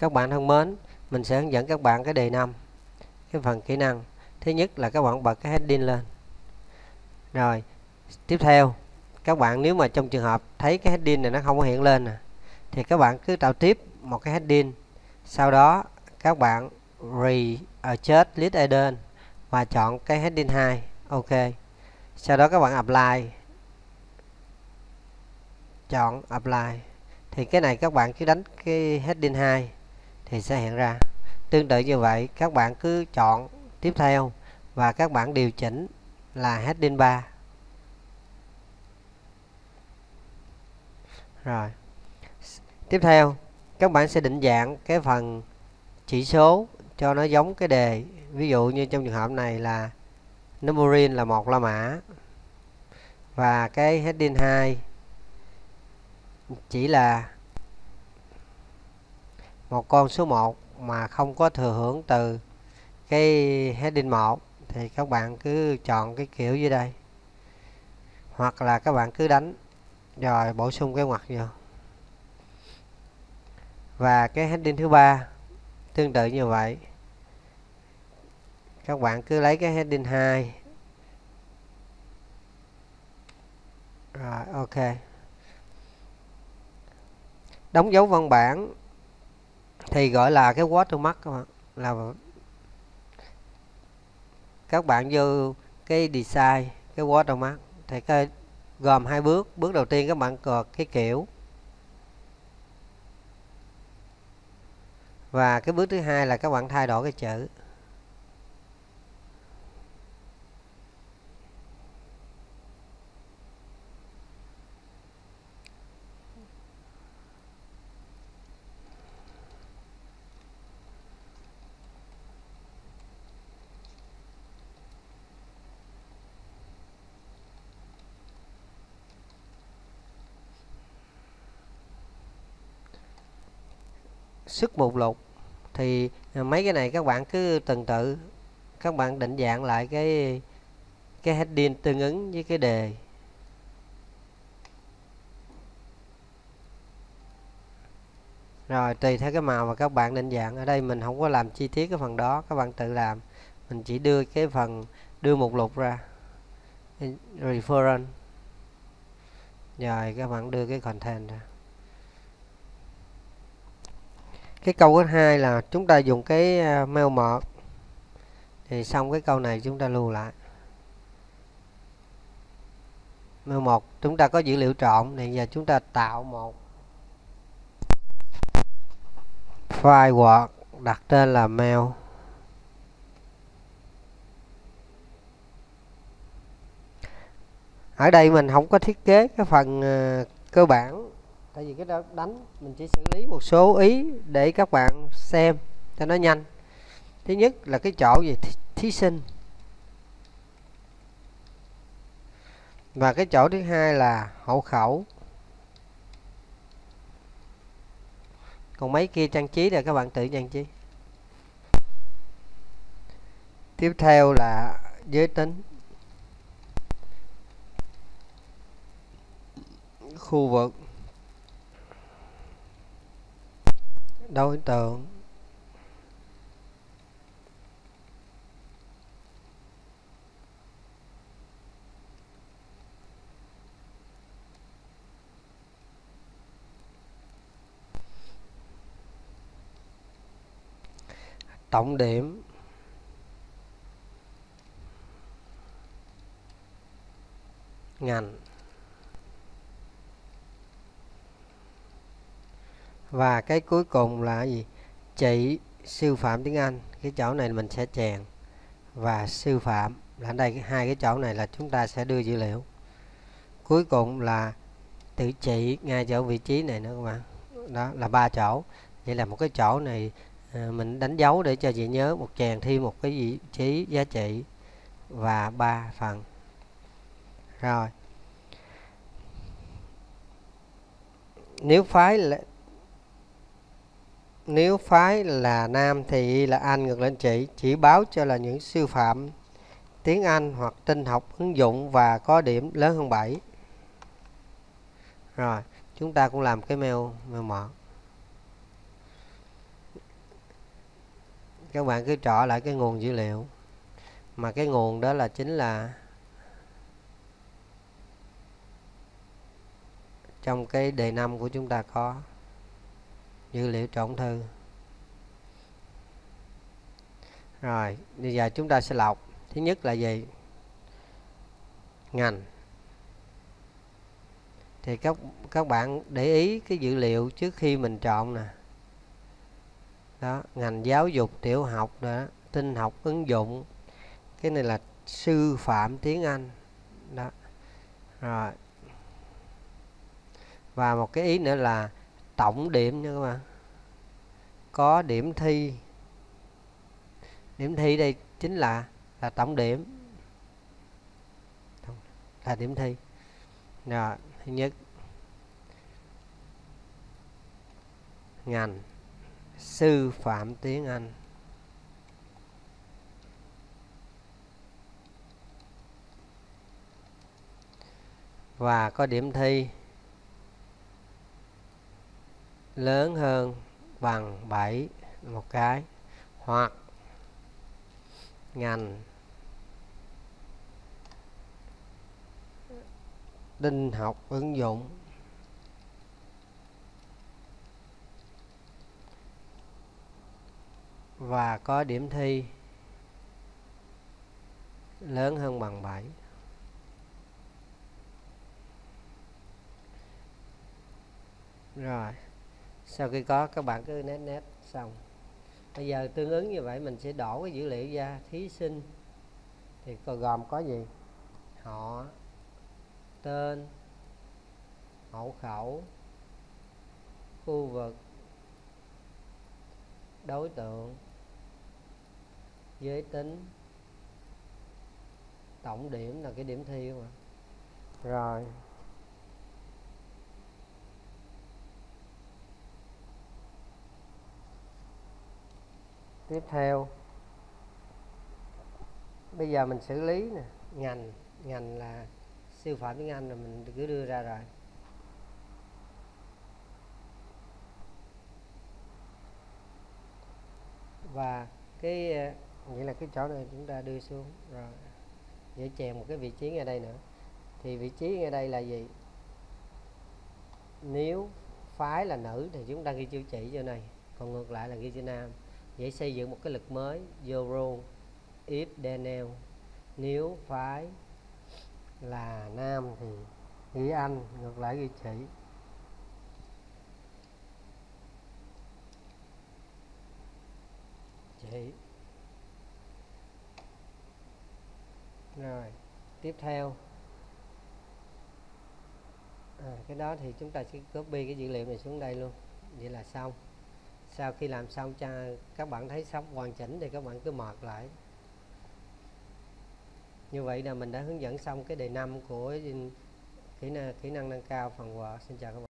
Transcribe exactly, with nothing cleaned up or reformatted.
Các bạn thân mến, mình sẽ hướng dẫn các bạn cái đề năm, cái phần kỹ năng. Thứ nhất là các bạn bật cái heading lên. Rồi, tiếp theo, các bạn nếu mà trong trường hợp thấy cái heading này nó không có hiện lên nè, thì các bạn cứ tạo tiếp một cái heading. Sau đó các bạn re-adjust list add và chọn cái heading hai. Ok. Sau đó các bạn apply. Chọn apply. Thì cái này các bạn cứ đánh cái heading hai thì sẽ hiện ra. Tương tự như vậy, các bạn cứ chọn tiếp theo và các bạn điều chỉnh là heading ba. Rồi. Tiếp theo, các bạn sẽ định dạng cái phần chỉ số cho nó giống cái đề. Ví dụ như trong trường hợp này là numbering là một la mã và cái heading hai chỉ là một con số một mà không có thừa hưởng từ cái heading một, thì các bạn cứ chọn cái kiểu dưới đây, hoặc là các bạn cứ đánh rồi bổ sung cái ngoặc vô. Và cái heading thứ ba tương tự như vậy, các bạn cứ lấy cái heading hai. Rồi, ok. Đóng dấu văn bản thì gọi là cái watermark các bạn. Là các bạn vô cái design cái watermark thì cái gồm hai bước. Bước đầu tiên các bạn cột cái kiểu, và cái bước thứ hai là các bạn thay đổi cái chữ. Xuất mục lục thì mấy cái này các bạn cứ tuần tự các bạn định dạng lại cái cái heading tương ứng với cái đề. Rồi tùy theo cái màu mà các bạn định dạng. Ở đây mình không có làm chi tiết cái phần đó, các bạn tự làm. Mình chỉ đưa cái phần đưa mục lục ra, reference, rồi các bạn đưa cái content ra. Cái câu thứ hai là chúng ta dùng cái mail một, thì xong cái câu này chúng ta lưu lại. Mail một chúng ta có dữ liệu trộn, thì giờ chúng ta tạo một file Word đặt tên là mail. Ở đây mình không có thiết kế cái phần uh, cơ bản, tại vì cái đó đánh mình chỉ xử lý một số ý để các bạn xem cho nó nhanh. Thứ nhất là cái chỗ gì thí, thí sinh, và cái chỗ thứ hai là hộ khẩu. Còn mấy kia trang trí là các bạn tự trang trí. Tiếp theo là giới tính, khu vực, đối tượng, trọng điểm, ngành, và cái cuối cùng là gì? Chị sư phạm tiếng Anh. Cái chỗ này mình sẽ chèn, và sư phạm là đây, hai cái chỗ này là chúng ta sẽ đưa dữ liệu. Cuối cùng là tự trị ngay chỗ vị trí này nữa các bạn. Đó là ba chỗ. Vậy là một cái chỗ này à, mình đánh dấu để cho chị nhớ, một chèn thêm một cái vị trí giá trị và ba phần. Rồi, nếu phái là nếu phái là nam thì là anh, ngược lên chị chỉ báo cho là những sư phạm tiếng Anh hoặc tin học ứng dụng và có điểm lớn hơn bảy. Rồi chúng ta cũng làm cái mail mail một. các bạn cứ trỏ lại cái nguồn dữ liệu, mà cái nguồn đó là chính là trong cái đề năm của chúng ta có dữ liệu trộn thư. Rồi bây giờ chúng ta sẽ lọc. Thứ nhất là gì? Ngành. Thì các các bạn để ý cái dữ liệu trước khi mình chọn nè. Đó, ngành giáo dục tiểu học đó, tin học ứng dụng. Cái này là sư phạm tiếng Anh. Đó. Rồi. Và một cái ý nữa là tổng điểm nha các bạn. Có điểm thi. Điểm thi đây chính là là tổng điểm. Là điểm thi. Rồi, thứ nhất ngành sư phạm tiếng Anh. Và có điểm thi lớn hơn bằng bảy một cái, hoặc ngành tin học ứng dụng và có điểm thi lớn hơn bằng bảy. Rồi, sau khi có các bạn cứ nét nét xong. Bây giờ tương ứng như vậy mình sẽ đổ cái dữ liệu ra. Thí sinh thì còn gồm có gì? Họ, tên, hộ khẩu, khu vực, đối tượng, giới tính, tổng điểm là cái điểm thi mà. Rồi tiếp theo bây giờ mình xử lý nè. Ngành ngành là sư phạm tiếng Anh, là mình cứ đưa ra rồi. Và cái vậy là cái chỗ này chúng ta đưa xuống rồi, để chèn một cái vị trí ngay đây nữa. Thì vị trí ngay đây là gì? Nếu phái là nữ thì chúng ta ghi chữ chỉ cho này, còn ngược lại là ghi chữ nam. Vậy xây dựng một cái lực mới, vô role if Daniel. Nếu phái là nam thì ghi anh, ngược lại ghi chỉ. Chỉ. Rồi tiếp theo à, cái đó thì chúng ta sẽ copy cái dữ liệu này xuống đây luôn. Vậy là xong. Sau khi làm xong cho các bạn thấy xong hoàn chỉnh thì các bạn cứ mọt lại. Như vậy là mình đã hướng dẫn xong cái đề năm của kỹ năng, kỹ năng nâng cao phần Word. Xin chào các bạn.